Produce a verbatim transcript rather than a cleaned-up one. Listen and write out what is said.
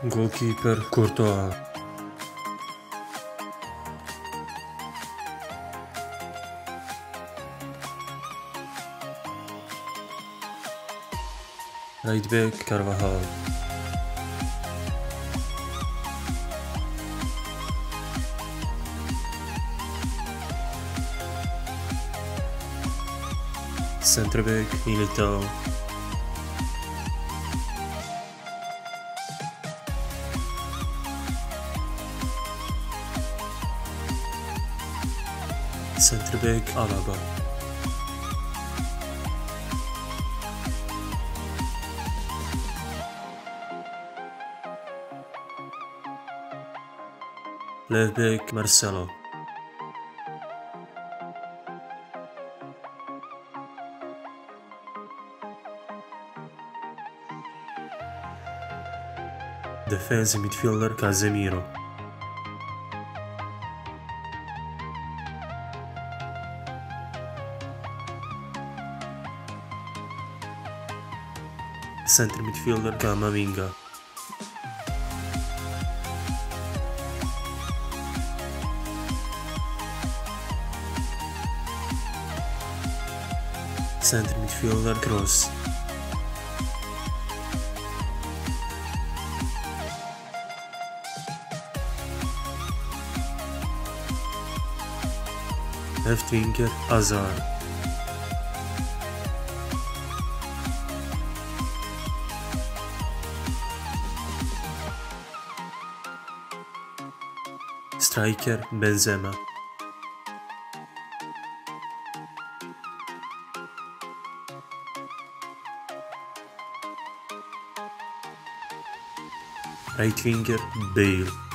Goalkeeper Courtois. Right back Carvajal. Centre back Militao. Centre back Alaba. Left back Marcelo. Defensive midfielder Casemiro. Center midfielder Camavinga. Center midfielder Kroos. Left winger Hazard. Striker Benzema. Right winger Bale.